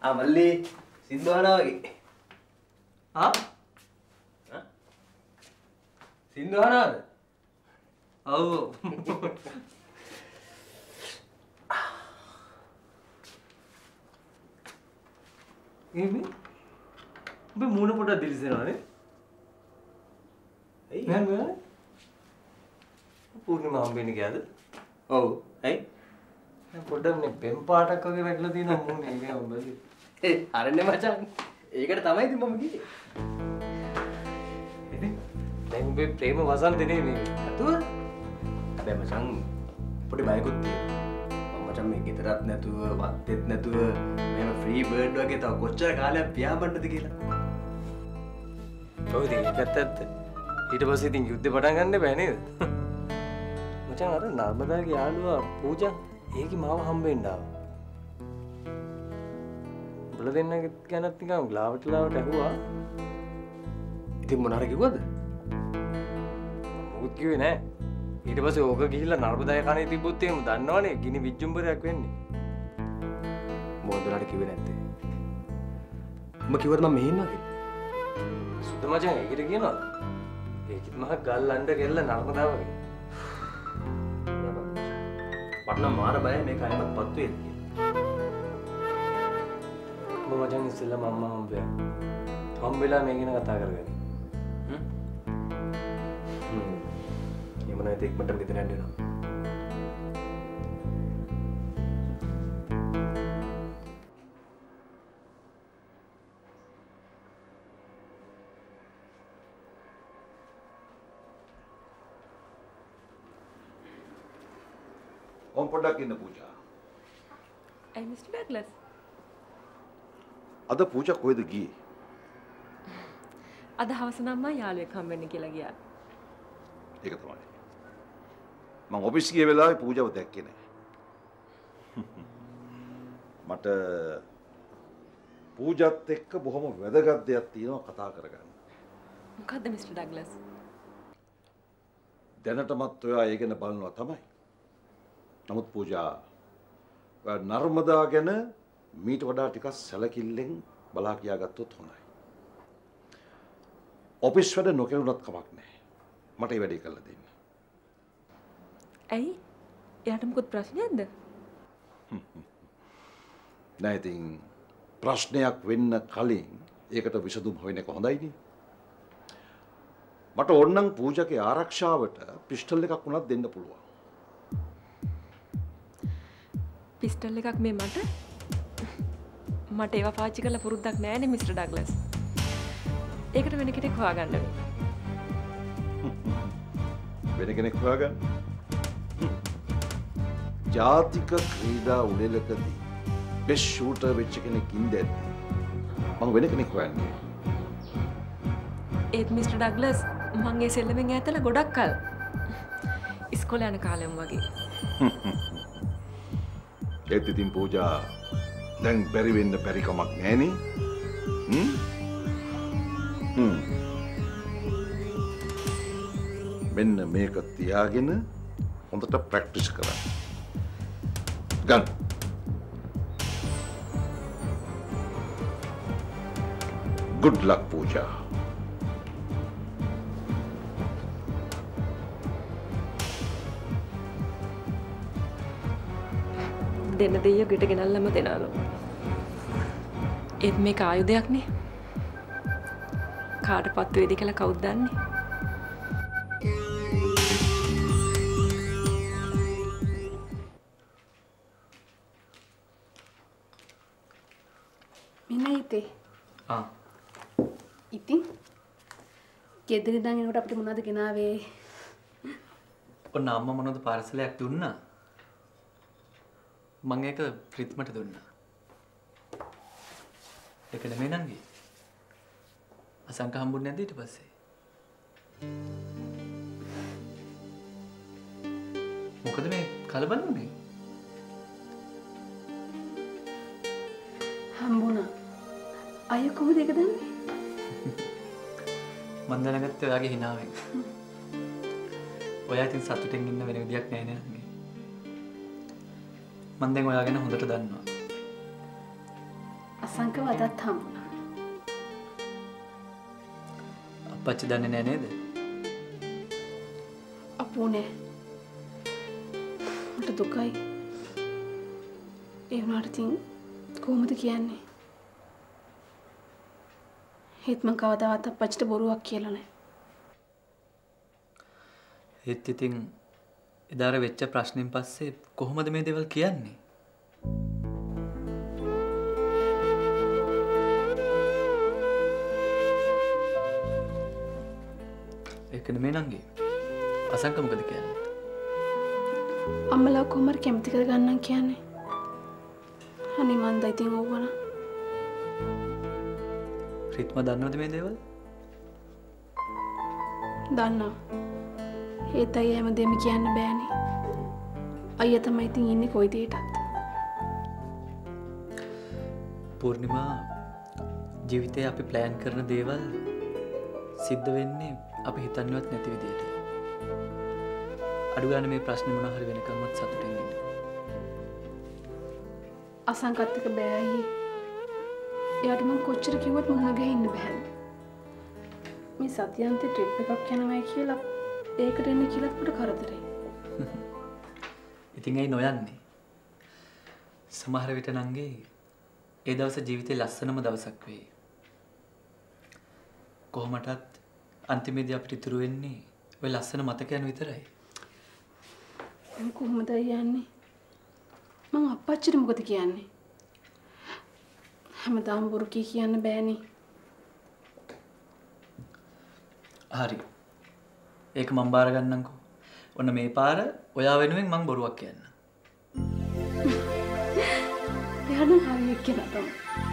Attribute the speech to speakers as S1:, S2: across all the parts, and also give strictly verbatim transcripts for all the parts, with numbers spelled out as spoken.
S1: ආ මල්ලි සින්දුවනා වගේ. ආ? ආ? සින්දුවනාද? ඔව්. එමෙ ඔබ මූණ පොඩක් දිලිසෙනවානේ. ඇයි? නෑ නෑ. පූර්ණිමා හම්බෙන්නේ ගියාද? ඔව්. ඇයි? දැන් පොඩ්ඩක් මේ පෙම් පාටක් වගේ වැටලා තියෙන මූණේ ඒක හම්බෙන්නේ. ඒ අරන්නේ මචං. ඒකට තමයි ඉතින් මම ගියේ. ඉතින් දැන් ඔබේ ප්‍රේම වසන්තේ නේ මේ. අතුව? හැබැයි මචං පොඩි බයකුත් තියෙනවා. මම මචං මේ ගෙදරත් නැතුව වත්තේත් නැතුව මේන ෆ්‍රී බර්ඩ් වගේ තව කොච්චර කාලයක් පියාඹන්නද කියලා. ඔව් ඉතින් ඒකත් ඇත්ත. ඊට පස්සේ ඉතින් යුද්ධේ පටන් ගන්න බෑ නේද? මචං අර නර්මදාගේ යාළුවා පූජා ඒකි මාව හම්බෙන්න ආවා. බල දෙන්න ගැනත් නිකන් ලාවට ලාවට ඇහුවා. ඉතින් මොනාර කිව්වද? මොකුත් කිව්වේ නෑ. ඊට පස්සේ ඕක ගිහිල්ලා නර්මදාගේ කනේ තිබ්බොත් එහෙම දන්නවනේ ගිනි විජ්ජුම්බරයක් වෙන්නේ. මොකදලාට කිව්වේ නැත්තේ? උඹ කිව්වද මම මෙහෙ ඉන්නවා කියලා? සුද්ධ මචං ඒකට කියනවාද? ඒකිට මහ ගල් අඬ කෙල්ල නර්මදා වගේ. පටනම් මාර බයයි මේක අයමත් පත්තු වෙන්න කියලා. ඔබ මචං ඉස්සෙල්ලාම අම්මා හම්බෙලා. හම්බෙලා මේ ගැන කතා කරගන්න. හ්ම්. හ්ම්. යමුනා දෙක්මට ගෙදර යන්න වෙනවා.
S2: ඔම් පොඩ්ඩක් ඉන්න පූජා.
S3: ඇයි මිස්ටර් ඩග්ලස්?
S2: අද පූජා කොහෙද ගියේ?
S3: අද හවස නම් මම යාළුවෙක් හම්බෙන්න කියලා ගියා.
S2: ඒක තමයි. මම ඔෆිස් ගිය වෙලාවේ පූජාව දැක්කේ නැහැ. මට පූජාත් එක්ක බොහොම වැදගත් දෙයක් තියෙනවා කතා කරගන්න.
S3: මොකද්ද මිස්ටර් ඩග්ලස්?
S2: දැනටමත් ඔයා ඒ ගැන බලනවා තමයි. නමුත් පූජා නර්මදා ගැන මීට වඩා ටිකක් සැලකිල්ලෙන් බලා කියාගත්තොත් හොඳයි. ඔෆිස් වැඩ නොකරුණත් කමක් නැහැ. මට ඒ වැඩේ කරලා දෙන්න.
S3: ඇයි? එයාට මොකද ප්‍රශ්නයක්ද?
S2: නෑ ඉතින් ප්‍රශ්නයක් වෙන්න කලින් ඒකට විසඳුම් හොයන එක හොඳයිනේ. මට ඕනනම් පූජාගේ ආරක්ෂාවට පිස්ටල් එකක් වුණත් දෙන්න පුළුවන්.
S3: පිස්ටල් එකක් මේ මට මට ඒවා පාවිච්චි කරලා පුරුද්දක් නෑනේ මිස්ටර් ඩග්ලස්. ඒකට වෙන කෙනෙක් හොයාගන්න වෙනවා.
S2: වෙන කෙනෙක් හොයාගන්න? ජාතික ක්‍රීඩා උළෙලකදී බෙස්ට් ෂූටර් වෙච්ච කෙනෙක් ඉඳද්දි මම වෙන කෙනෙක් හොයන්නේ.
S3: ඒත් මිස්ටර් ඩග්ලස් මං ඒ සෙල්ලමෙන් ඈතලා ගොඩක් කල් ඉස්කෝලේ යන කාලෙම වගේ.
S2: ඒත් ඉතින් පූජා දැන් බැරි වෙන්න බැරි කමක් නෑනේ. හ්ම් හ්ම් මෙන්න මේක තියාගෙන හොඳට ප්‍රැක්ටිස් කරන්න. ගන්න. good luck පූජා.
S3: දෙන්න දෙයියෝ ගෙට ගෙනල්ලම දෙනාලු. ඒත් මේක ආයුධයක් නේ. කාට පත්තු වේද කියලා කවුද දන්නේ?
S4: මිනයිතේ.
S1: ආ.
S4: ඉතින් ගෙදර ඉඳන් එනකොට අපිට මොනවද ගෙනාවේ?
S1: ඔන්න අම්මා මොනවද පාර්සලයක් දුන්නා. මම ඒක ප්‍රිත්මට දුන්නා. ඒක නෙමෙයි නංගි. අසංක හම්බුනේ නැද්ද ඊට පස්සේ? මොකද මේ කලබල වුනේ?
S4: හම්බුණා. අය කොහොමද ඒක දන්නේ?
S1: මම දැනගත්තේ ඔයාගේ හිනාවෙන්. ඔයා ඉතින් සතුටින් ඉන්න වෙන විදියක් නෑ නේ නංගි. මම දැන් ඔයා ගැන හොඳට දන්නවා.
S4: අසංකව අදත් හම්බුණා.
S5: අපච්චි දන්නේ නැහැ නේද?
S4: අපෝ නෑ. මට දුකයි. ඒ වුණාට ඉතින් කොහොමද කියන්නේ? හිත මං කවදාවත් අපච්චිට බොරුවක් කියලා නෑ.
S5: ඒත් ඉතින් එදාර වෙච්ච ප්‍රශ්නෙන් පස්සේ කොහොමද මේ දේවල් කියන්නේ? ඒක නෙමෙයි නංගි. අසංක මොකද කියන්නේ?
S4: අම්මලා කොහොමද කැමති කරගන්නම් කියන්නේ? අනේ මන් දා ඉතින් ඕවන.
S5: රිත්ම දන්නවද මේ දේවල්?
S4: දන්නවා. ඒත් අයියා හැමදේම කියන්න බෑනේ. අයියා තමයි ඉතින් ඉන්නේ කොයි දෙයකටත්.
S5: පූර්ණිමා ජීවිතේ අපි ප්ලෑන් කරන දේවල් සිද්ධ වෙන්නේ අපි හිතන්නවත් නැති විදියට. අඩු ගන්න මේ ප්‍රශ්නේ මොනවා හරි වෙනකම්වත් සතුටින් ඉන්න.
S4: අසංකත් එක බෑ අයියේ. එයාට මං කොච්චර කිව්වත් මුණ ගැහින්න බෑ. මේ සතියන්තේ ට්‍රිප් එකක් යනවායි කියලා ඒකට එන්න කියලාත් මට කරදරේ.
S5: ඉතින් ඇයි නොයන්නේ? සමහර විට නංගි ඒ දවස ජීවිතේ ලස්සනම දවසක් වෙයි. කොහොමටත් අන්තිමේදී අපිට ඉතුරු වෙන්නේ ඔය ලස්සන මතකයන් විතරයි.
S4: මම කොහොමද යන්නේ? මං අප්පච්චිට මොකද කියන්නේ? හැමදාම බොරු කී කියන්න බෑනේ.
S5: හරි. ඒක මම බාර ගන්නම්කෝ. ඔන්න මේ පාර ඔයා වෙනුවෙන් මං බොරුවක් කියන්න.
S4: එයා නම් හරියට කියනවා තමයි.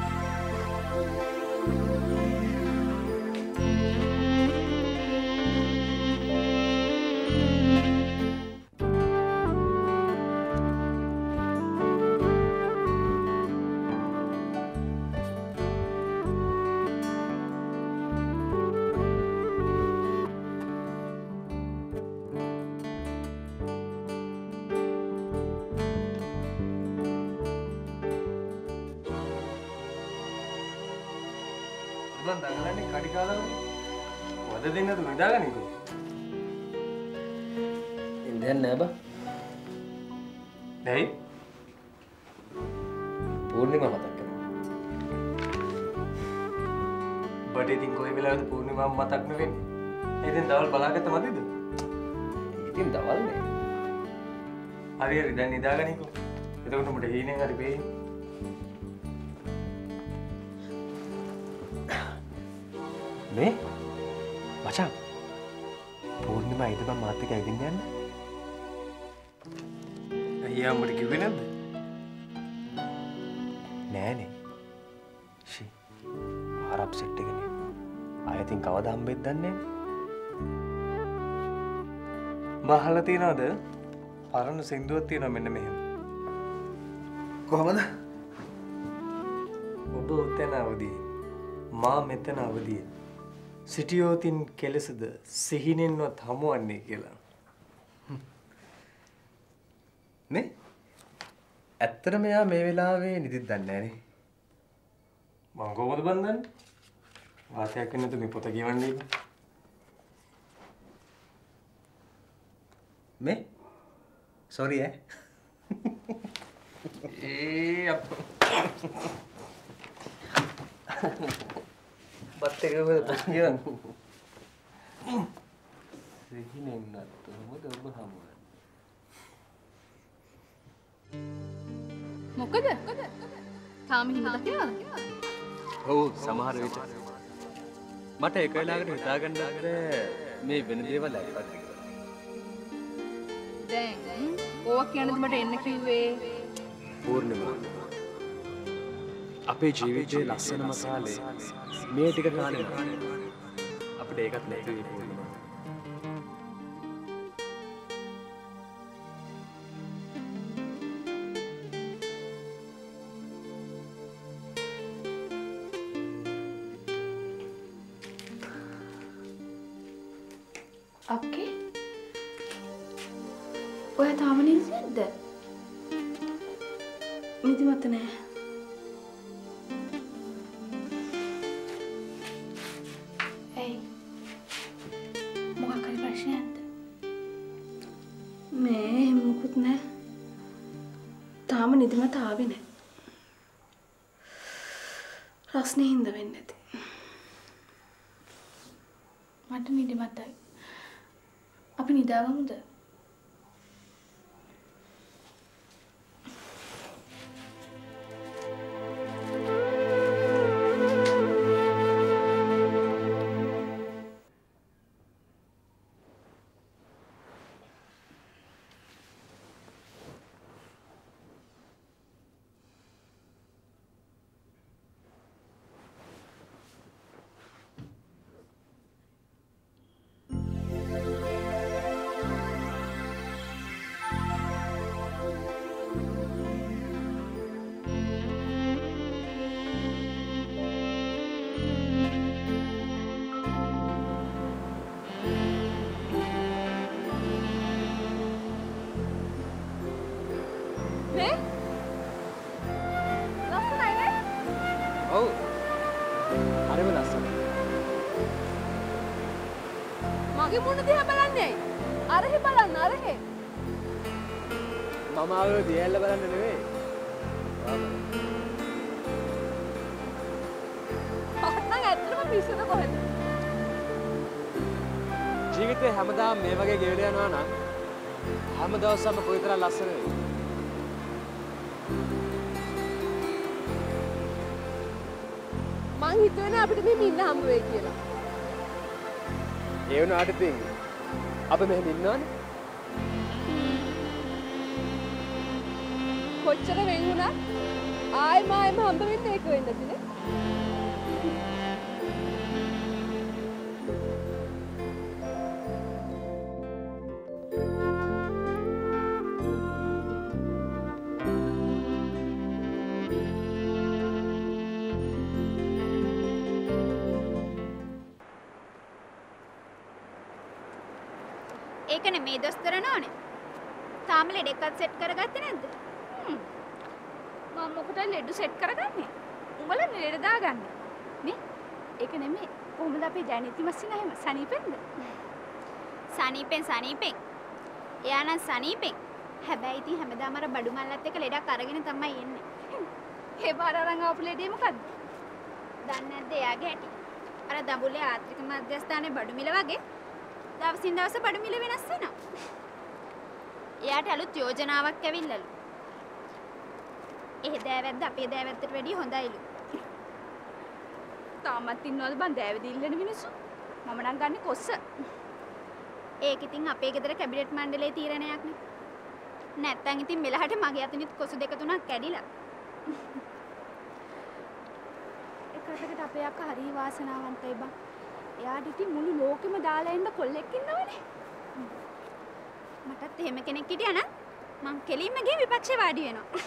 S1: මන් දඟලන්නේ කඩි කාලා වද දෙන්නද නිදාගන්නකෝ.
S6: ඉන්දයන් නෑ බා.
S1: ඇයි?
S6: පූර්ණිමා මතක් කරනවා.
S1: බඩ ඉතින් කොයි වෙලාවද පූර්ණිමාව මතක් නෙවෙන්නේ? ඉතින් දවල් බලාගත්ත මදිද?
S6: ඉතින් දවල් නේ.
S1: හරි හරි දැන් නිදාගන්නකෝ. එතකොට උඹට හීනෙන් හරි වෙයි. මේ මචං පූර්ණිමා ඉද මම මාත් එක්ක ඇවිදින්න යන්න. අයියා උඹට කිව්වේ නැද්ද? නෑනේ. ෂි. ආරප් සෙට් එකනේ. ආයෙත් කවදා හම්බෙද්ද දන්නේ නෑ. බහලා තියනවද? පරණ සින්දුවක් තියෙනවා මෙන්න මෙහෙම.
S6: කොහමද?
S1: ඔබ උතන අවදී. මා මෙතන අවදී. සිටියෝතින් කෙලෙසද සිහිනෙන්වත් හමුවන්නේ කියලා. නේ? ඇත්තටම එයා මේ වෙලාවේ නිදිත් දන්නේ නැහනේ. මං කොහොමද බන් දන්නේ? වාසියක් වෙන්නතු මේ පොත කියවන්නේ. මේ? සෝරි ඈ. ඒ අප් බත් එක කොහෙද පොත් කියවන්නේ? සිහිනෙන්නත් කොහොමද ඔබ හමුවන්නේ?
S4: මොකද? තාම හිමද කියලා?
S1: ඔව් සමහර විට මට එක වෙලාවකට හිතා ගන්නත් බැහැ මේ වෙන දේවල් ඇත්තද කියලා.
S4: දැන් ඕවා කියන්නද මට එන්න කිව්වේ?
S1: පූර්ණිමා අපේ ජීවිතයේ ලස්සනම කාලේ මේ ටික කාලේ අපිට ඒකත් නැති වෙයි පූර්ණිමා.
S4: අක්කේ ඔයා තාම නිදිද? නිදිමත නෑ. තාම නිදිමත ආවේ නැහැ. රස්නේ හින්දා වෙන්නේ නැති. මට නිදිමතයි. අපි නිදාගමුද?
S7: මගේ මුණ දිහා බලන්නේ ඇයි? අරහෙ බලන්න අරහෙ.
S6: මම ආවේ දියැල්ල බලන්න නෙවෙයි.
S7: අහන්න ඇත්තටම පිස්සුද කොහෙද?
S6: ජීවිතේ හැමදාම මේ වගේ ගෙවිල යනවා නම් හැම දවසම කොයිතරම් ලස්සනද?
S7: මං හිතුවේ අපිට මෙහෙම ඉන්න හම්බ වෙයි කියලා.
S6: ඒ වුණාට ඉතින් අපි මෙහෙම ඉන්නවනේ.
S7: කොච්චර වෙන් වුණත් ආයෙම ආයෙම හම්බ වෙන්නේ ඒක වෙන්නද නේ?
S8: ඒකනේ මේ දොස්තර නෝනේ. තාම ලෙඩෙක්වත් සෙට් කරගත්තේ නැද්ද?
S7: මම මොකටද ලෙඩ සෙට් කරගන්නේ? උඹලා ලෙඩ දාගන්න. නේ? ඒක නෙමෙයි. කොහොමද අපේ ජයනිති මස්සිනා එහෙම සනීපෙන්ද?
S8: සනීපෙන් සනීපෙන්. එයා නම් සනීපෙන්. හැබැයි ඉතින් හැමදාම අර බඩු මල්ලත් එක්ක ලෙඩක් අරගෙන තමයි එන්නේ.
S7: ඒ පාර අරන් ආපු ලෙඩේ මොකද්ද?
S8: දන්නේ නැද්ද එයාගේ හැටි? අර දඹුල්ලේ ආත්‍රික මධ්‍යස්ථානයේ බඩු මිල වගේ දවසින් දවස බඩු මිල වෙනස් වෙනවා. එයාට අලුත් යෝජනාවක් ඇවිල්ලාලු. ඒ දෑවැද්ද අපේ දෑවැද්දට වැඩිය හොඳයිලු.
S7: තාමත් ඉන්නවද බං දෑවැද්ද ඉල්ලන මිනිස්සු? මම නම් ගන්නේ කොස්ස.
S8: ඒක ඉතින් අපේ ගෙදර කැබිනට් මණ්ඩලයේ තීරණයක් නේ. නැත්තම් ඉතින් මෙලහට මගේ අතිනිත් කොසු දෙක තුනක් කැඩිලා.
S7: එකකට අපේ අක්කා හරි වාසනාවන්තයි බං. එයාට ඉතින් මුළු ලෝකෙම දාලා එන්න කොල්ලෙක් ඉන්නවනේ.
S8: මටත් එහෙම කෙනෙක් හිටියා නම් මං කෙලින්ම ගිහින් විපක්ෂේ වාඩි වෙනවා.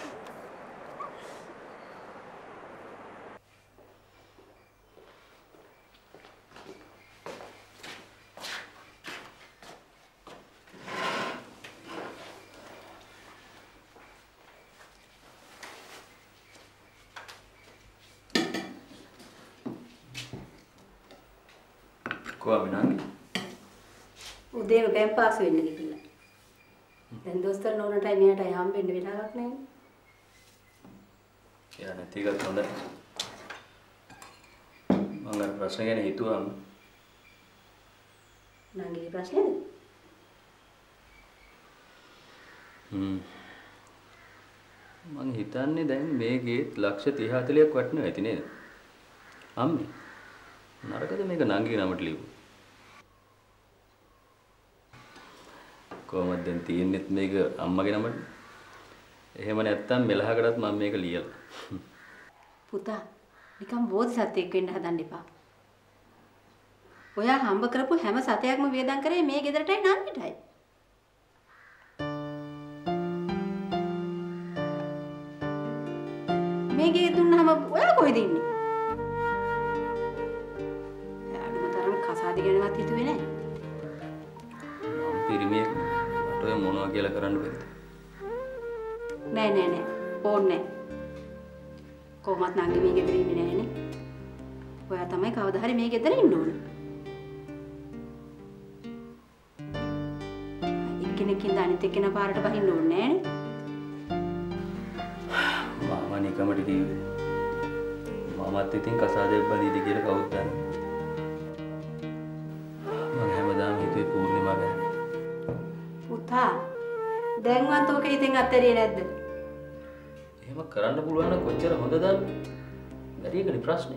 S5: කොහොමද නංගි?
S9: උදේම කැම්පස් වෙන්න ගිහිල්ලා. දැන් දොස්තර නෝනටයි මෙයාටයි හම්බෙන්න වෙලාවක් නැහැ.
S5: යා නැති එකත් හොඳයි. මම අර ප්‍රශ්න ගැන හිතුවාම
S9: නංගිගේ ප්‍රශ්නේද?
S5: හ්ම්. මං හිතන්නේ දැන් මේකේ ලක්ෂ තිහ හතලිහක් වටනවා ඇති නේද? අම්මේ. නරකද මේක නංගිගේ නමට ලියුවා? කොහොමද දැන් තියෙන්නේත් මේක අම්මගේ නමට? එහෙම නැත්තම් මෙලහකටත් මම මේක ලියලා.
S9: පුතා නිකන් බෝධිසත්වෙක් වෙන්න හදන්න එපා. ඔයා හම්බ කරපු හැම සතයක්ම වේදම් කරේ මේ ගෙදරටයි නංගිටයි. මේ ගේ දුන්නාම ඔයා කොහෙද ඉන්නේ? යාළුව තරම් කසාද ගැනවත් හිතුවේ නැහැ.
S5: මම පිරිමියෙක් මට ඔය මොනවා කියලා කරන්න බැරිද?
S9: නෑ නෑ නෑ ඕනේ නෑ. කොහොමත් නංගි මේ ගෙදර ඉන්නේ නෑනේ. ඔයා තමයි කවදා හරි මේ ගෙදර ඉන්න ඕන. එක්කෙනෙක්ින්ද අනිත් එක්කෙනා පාරට බහින්න ඕනේ නෑනේ.
S5: එකමට කිව්වේ. මමත් ඉතින් කසාදයක් බඳීද කියලා කවුද දන්නේ. මම හැමදාම හිතුවේ පූර්ණිමා ගැන.
S9: පුතා දැන්වත් ඔක ඉතින් අත්හැරියේ නැද්ද?
S5: එහෙම කරන්න පුළුවන් නම් කොච්චර හොඳද දන්නේ. බැරි එකනේ ප්‍රශ්නේ.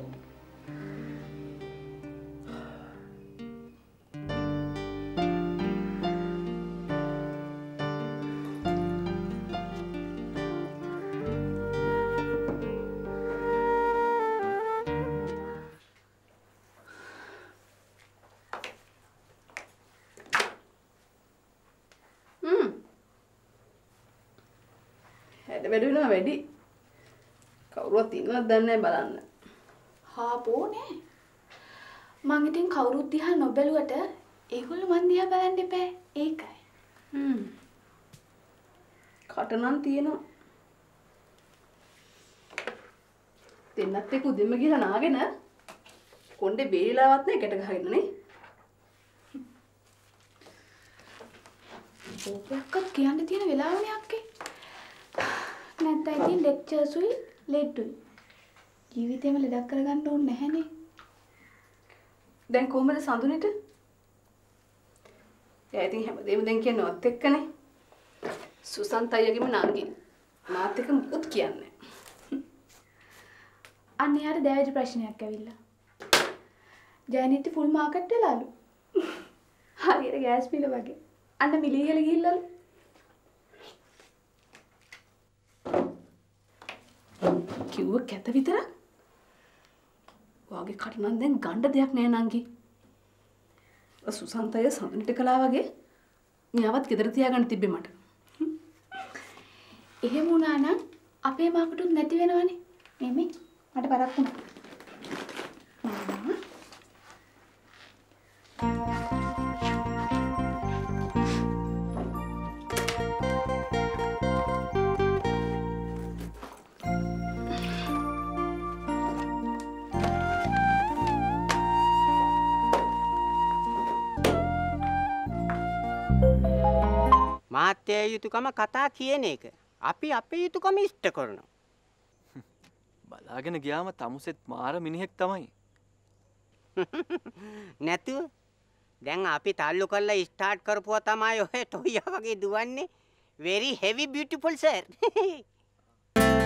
S4: වැඩි වෙනවා වැඩි. කවුරුවත් ඉන්නවද දන්නේ නැහැ බලන්න.
S7: හා පොනේ. මං ඉතින් කවුරුත් දිහා නොබැලුවට ඒගොල්ලෝ මන් දිහා බලන්න එපා. ඒකයි.
S4: හ්ම්. කටනම් තියෙනවා. දෙන්නත් එක්ක උදෙම ගිහලා නාගෙන කොණ්ඩේ බේරිලාවත් නැහැ ගැට ගහගෙන නේ.
S7: ඕකක්වත් කියන්න තියෙන වෙලාවනේ අක්කේ. නැත්නම් ඉතින් ලෙක්චර්ස්ුයි ලෙඩ්ඩුයි. ජීවිතේම ලෙඩක් කරගන්න ඕනේ නැහනේ.
S4: දැන් කොහමද සඳුනිට? එයා ඉතින් හැමදේම දැන් කියන්නේ ඔත් එක්කනේ. සුසන්ත අයියගේම නංගි. මාත් එක්ක මුකුත් කියන්නේ නැහැ.
S7: අන්න යාට දැවැජ් ප්‍රශ්නයක් ඇවිල්ලා. ජයනිත් ෆුල් මාකට් වෙලාලු. හරියට ගෑස් බිල වගේ. අන්න මිලියල ගිහිල්ලාලු.
S4: කිව්ව කැත විතරක්. වාගේ කටනම් දැන් ගණ්ඩ දෙයක් නෑ නංගි. සුසන්ත අය සඳුනිට කළා වගේ මෙයාවත් ගෙදර තියාගන්න තිබ්බේ මට.
S7: එහෙම වුණා නම් අපේ මාකටුත් නැති වෙනවනේ. මෙමෙ මට බරක් වුණා.
S10: මාත්‍ය යුතුයකම කතා කියන එක. අපි අපේ යුතුයකම ඉෂ්ට කරනවා.
S5: බලාගෙන ගියාම තමුසෙත් මාර මිනිහෙක් තමයි.
S10: නැතුව දැන් අපි තල්ලු කරලා ස්ටාර්ට් කරපුවා තමයි ඔය ටොයියා වගේ දුවන්නේ. very heavy beautiful sir.